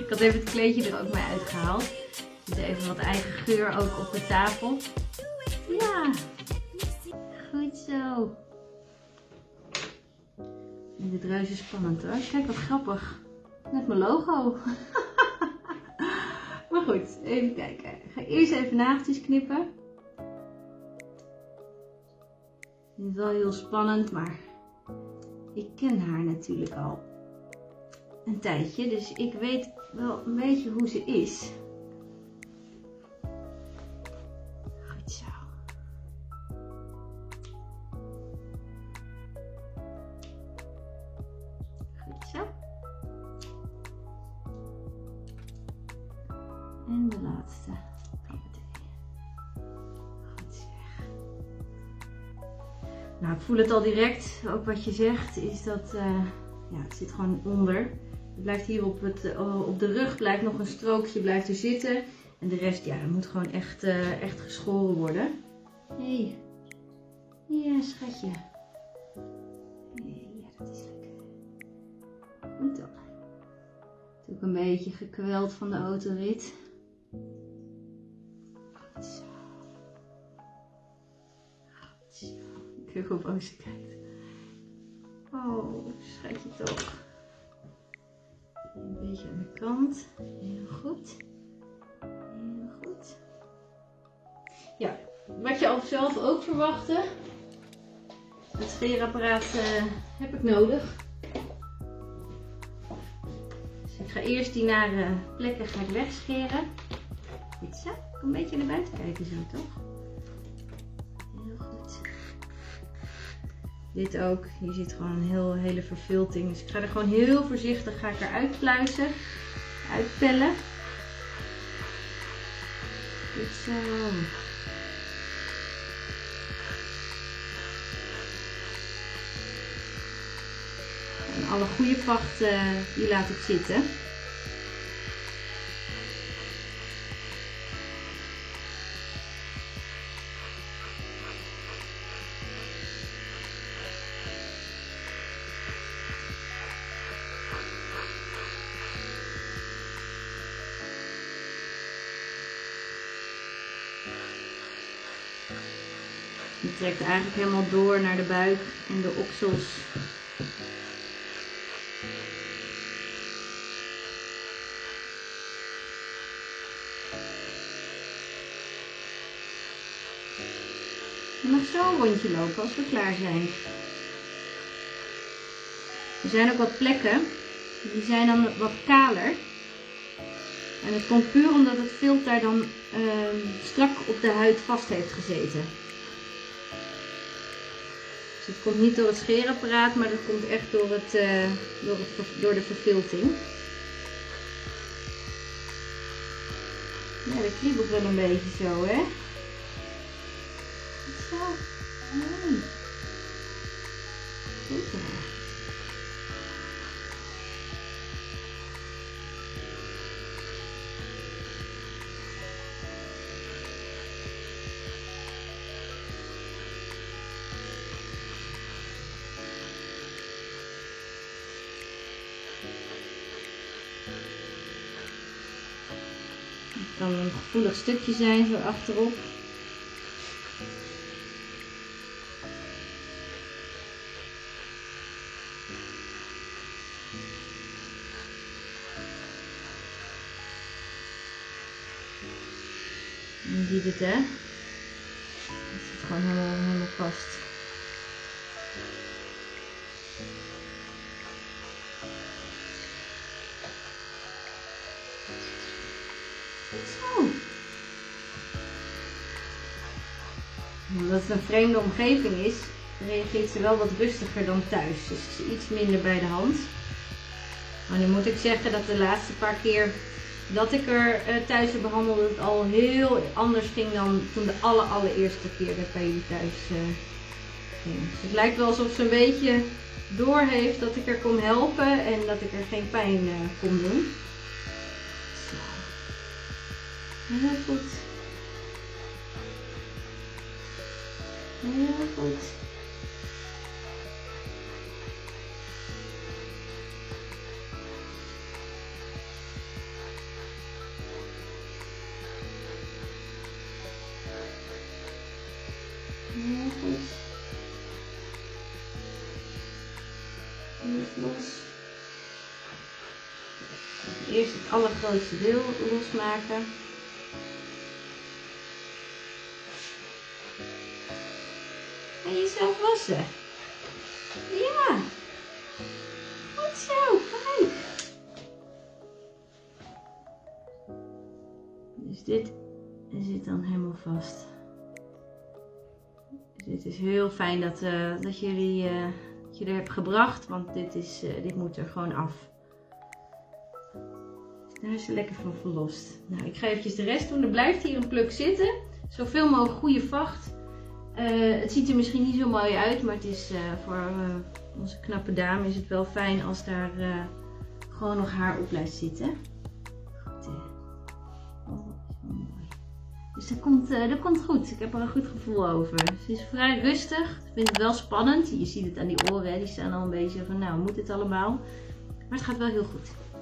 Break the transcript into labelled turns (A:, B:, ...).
A: Ik had even het kleedje er ook mee uitgehaald. Er zit even wat eigen geur ook op de tafel. Ja, goed zo. En dit reuze spannend hoor. Kijk wat grappig. Net mijn logo. Maar goed, even kijken. Ik ga eerst even nageltjes knippen. Dit is wel heel spannend, maar ik ken haar natuurlijk al een tijdje. Dus ik weet wel een beetje hoe ze is. Goed zo. Goed zo. En de laatste. Goed zeg. Nou, ik voel het al direct. Ook wat je zegt is dat ja, het zit gewoon onder. Het blijft hier op de rug blijft nog een strookje blijft er zitten. En de rest, ja, dat moet gewoon echt geschoren worden. Hé. Ja, schatje. Ja, dat is lekker. Goed dan. Ook een beetje gekweld van de autorit. Goed zo. Goed zo. Kijk hoe boos ze kijkt. Oh, schatje toch. Een beetje aan de kant. Heel goed. Heel goed. Ja, wat je al zelf ook verwachtte. Het scheerapparaat heb ik nodig. Dus ik ga eerst die nare plekken wegscheren. Goed zo. Ik kan een beetje naar buiten kijken zo toch? Heel goed. Dit ook. Hier zit gewoon een hele vervilting. Dus ik ga er gewoon heel voorzichtig eruit pluizen. Uitpellen. Goed zo. En alle goede vacht die laat ik zitten. Die trekt eigenlijk helemaal door naar de buik en de oksels. Je mag zo een rondje lopen als we klaar zijn. Er zijn ook wat plekken, die zijn dan wat kaler. En het komt puur omdat het vilt daar dan strak op de huid vast heeft gezeten. Dus het komt niet door het scheerapparaat, maar dat komt echt door de vervilting. Ja, dat kriebelt wel een beetje zo, hè? Zo. Mooi. Goed zo. Het kan een gevoelig stukje zijn, zo achterop. Je ziet het, hè? Het zit gewoon helemaal vast. Zo. Omdat het een vreemde omgeving is, reageert ze wel wat rustiger dan thuis. Dus het is iets minder bij de hand. Maar nu moet ik zeggen dat de laatste paar keer dat ik er thuis heb behandeld, het al heel anders ging dan toen de allereerste keer dat ik bij jullie thuis ging. Dus het lijkt wel alsof ze een beetje door heeft dat ik er kon helpen en dat ik er geen pijn kon doen. Zo. Heel goed. Heel goed. eerst het allergrootste deel losmaken. En jezelf wassen. Ja. Goed zo, kijk. Dus dit zit dan helemaal vast. Dus dit is heel fijn dat jullie je er hebt gebracht, want dit moet er gewoon af. Daar is ze lekker van verlost. Nou, ik ga eventjes de rest doen. Er blijft hier een pluk zitten. Zoveel mogelijk goede vacht. Het ziet er misschien niet zo mooi uit, maar het is voor onze knappe dame is het wel fijn als daar gewoon nog haar op blijft zitten. Goed, oh, mooi. Dus dat komt goed. Ik heb er een goed gevoel over. Ze is vrij rustig. Ik vind het wel spannend. Je ziet het aan die oren, hè. Die staan al een beetje van, nou, moet het allemaal? Maar het gaat wel heel goed.